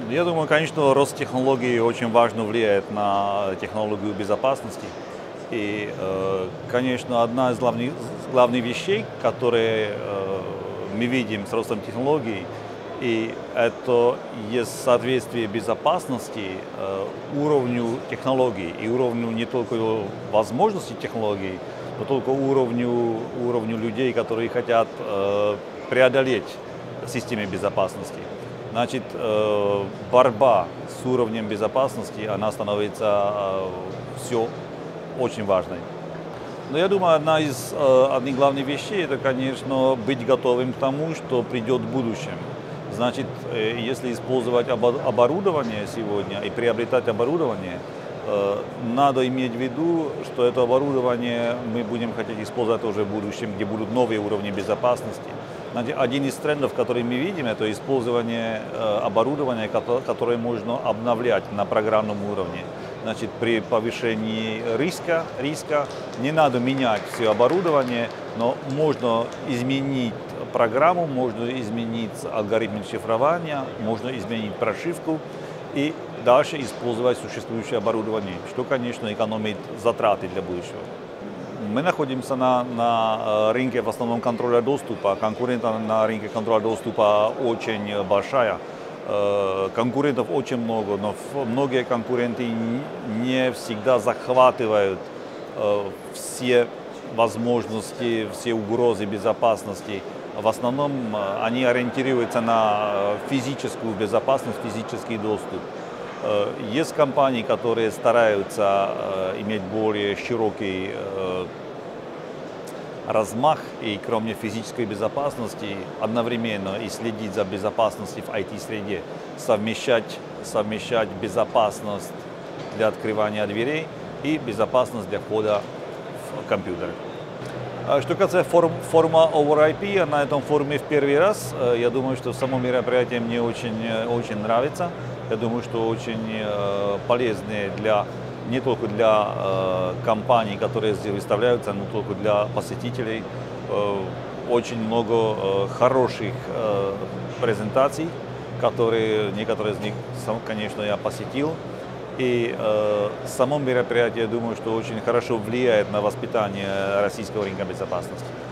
Я думаю, конечно, рост технологий очень важно влияет на технологию безопасности. И, конечно, одна из главных вещей, которые мы видим с ростом технологий, и это есть соответствие безопасности уровню технологий и уровню не только возможностей технологий, но только уровню людей, которые хотят преодолеть систему безопасности. Значит, борьба с уровнем безопасности, она становится все очень важной. Но я думаю, одних главных вещей, это, конечно, быть готовым к тому, что придет в будущем. Значит, если использовать оборудование сегодня и приобретать оборудование, надо иметь в виду, что это оборудование мы будем хотеть использовать уже в будущем, где будут новые уровни безопасности. Один из трендов, который мы видим, это использование оборудования, которое можно обновлять на программном уровне. Значит, при повышении риска не надо менять все оборудование, но можно изменить программу, можно изменить алгоритм шифрования, можно изменить прошивку и дальше использовать существующее оборудование, что, конечно, экономит затраты для будущего. Мы находимся на рынке в основном контроля доступа. Конкуренция на рынке контроля доступа очень большая. Конкурентов очень много, но многие конкуренты не всегда захватывают все возможности, все угрозы безопасности. В основном они ориентируются на физическую безопасность, физический доступ. Есть компании, которые стараются иметь более широкий размах и кроме физической безопасности одновременно и следить за безопасностью в IT-среде, совмещать безопасность для открывания дверей и безопасность для входа в компьютер. Что касается форума Over IP, на этом форуме в первый раз. Я думаю, что само мероприятие мне очень нравится. Я думаю, что очень полезное не только для компаний, которые здесь выставляются, но только для посетителей. Очень много хороших презентаций, некоторые из них, конечно, я посетил. И само мероприятие, я думаю, что очень хорошо влияет на воспитание российского рынка безопасности.